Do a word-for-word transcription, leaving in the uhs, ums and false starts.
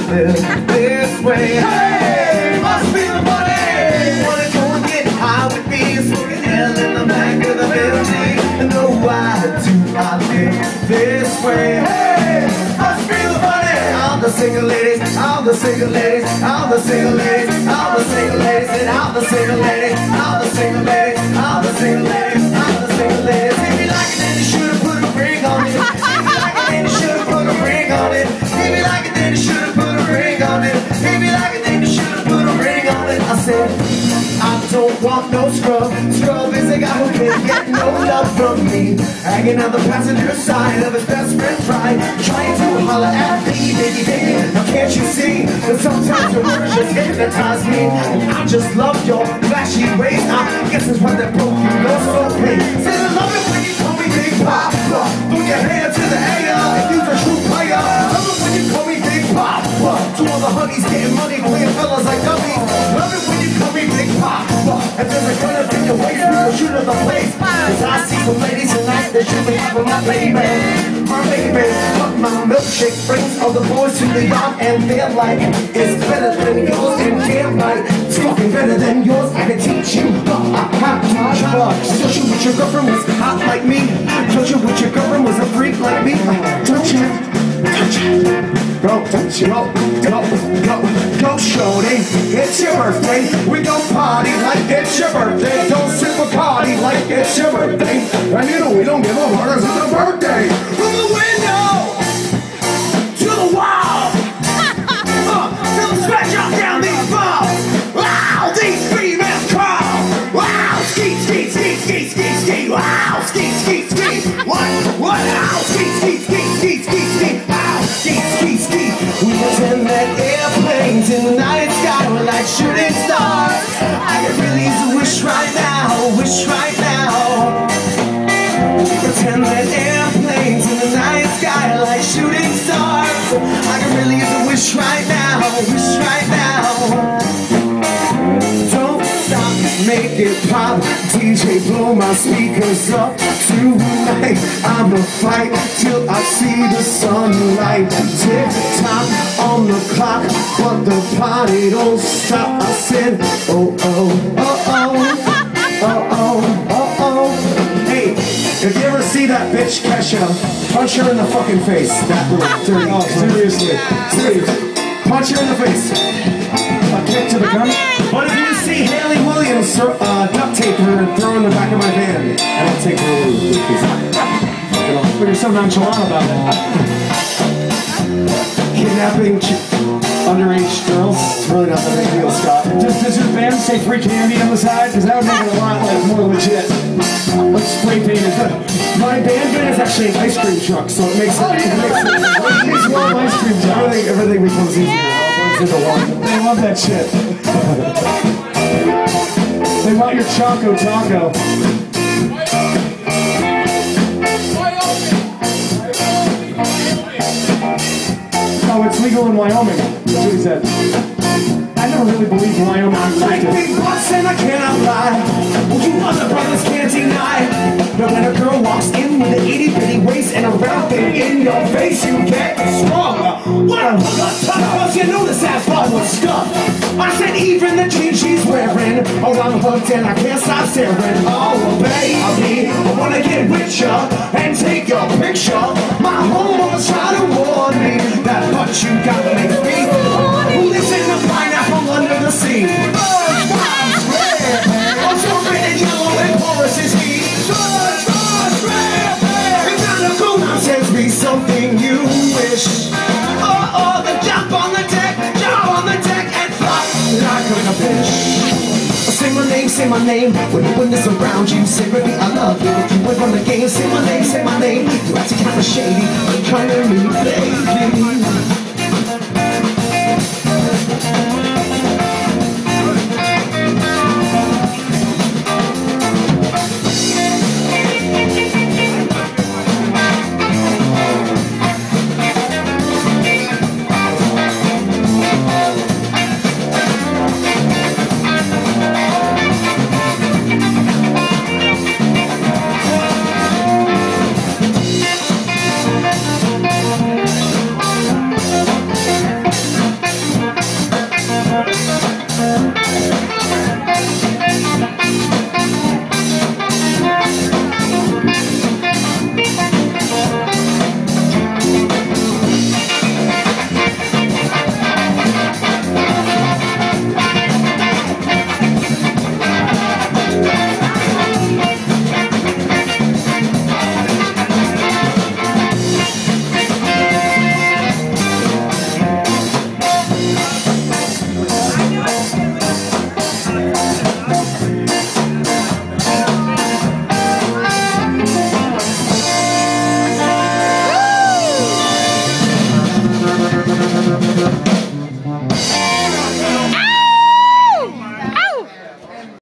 live this way. Hey, must be the money. Wanna go and get high with me, smoking hell in the back of the building. And know why do I live this way? Hey, must be the money. All the single ladies, all the single ladies, all the single ladies, all the single ladies, and all the single ladies, all the single ladies, all the single ladies, all the single ladies. If you like it, then you should've put a ring on it. If you like it, then you should've put a ring on it. If you like it, then you should've put a ring on it. If you like it, then you should've put a ring on it. I said, I don't want no scrub. Scrub is a guy who can't get no love from me. Hanging on the passenger side of his best friend's ride, trying to holler at me, baby, baby. Now can't you see that sometimes your words just hypnotize me? And I just love your flashy ways. I guess it's why that broke you love so pain. Said I love it when you call me Big Pop. Throw your hand to the air if you're a true player. Love it when you call me Big Pop. To all the honeys getting money, playing fellas like dummies. Love it when you call me Big Pop. And there's a gun up in your waist, we gon' shoot up the place. Cause I see some ladies tonight that shoot me up with my baby. My baby, but my milkshake brings all the boys to the yard. And they're like, it's better than yours. And damn right, it's fucking better than yours. I can teach you how to teach bucks. Don't you wish your girlfriend was hot like me? Don't you wish your girlfriend was a freak like me? Don't you? Don't you? Go, don't you? Go, go, go, go, shorty. It's your birthday. We gon' party like it's your birthday. Don't sip a party like it's your birthday. And you know we don't give a fuck, it's a birthday. From the window to the wall. Uh, till the scratch up down these balls. Wow, these females crawl. Wow, ski, ski, ski, ski, ski, ski. Wow, ski, ski, ski. What, what? Ow, ski, ski, ski, ski, ski, ski. Ow, ski, ski, ski. We pretend that airplanes in the night sky were like shooting stars. I could really use a wish right now, wish right now. We pretend that airplanes in the night sky are like shooting stars. I could really use a wish right now, wish right now. Don't stop, make it pop. D J, blow my speakers up tonight. I'ma fight till I see the sunlight. Tick tock on the clock, but the party don't stop. I said, oh oh, oh oh, oh oh, oh oh. Hey, if you ever see that bitch Kesha, punch her in the fucking face. That little dirty. Oh, seriously, seriously, punch her in the face. A kick to the gun. But if you see Haley Williams uh, duct tape her and throw in the back of my van, I don't take her away. But you're so nonchalant about it. Kidnapping underage girls, it's really not that big deal, Scott. Does, does your band say free candy on the side? Because that would make it a lot like more legit. Like spray painted. My band band is actually an ice cream truck, so it makes it, it makes it, it makes it one ice cream truck. Everything, everything becomes easier. Into one. They love that shit. They want your Choco Taco. Oh, it's legal in Wyoming. That's what he said. I never really believed Wyoming. I'm like big boss and I cannot lie. Well, you other brothers can't deny. But when a girl walks in with an itty bitty waist and a round thing in your face, you get stronger. What a hooker! Cause you know this ass ball was stuffed. I said even the jeans she's wearing, oh I'm hooked and I can't stop staring. Oh baby, I wanna get with ya and take your picture. My homeboys try to warn me that what you got makes me horny. Listen to Pineapple Under the Sea. SpongeBob's red, also red and yellow and porous is he. SpongeBob's red, it's not a cool nonsense, be something you wish. Oh oh, the jump on the deck, jump on the deck and flop like a fish. Say my name, say my name. When no one is around you, say baby I love you. If you would run the game, say my name, say my name. You acting kinda shady, but kinda me, baby.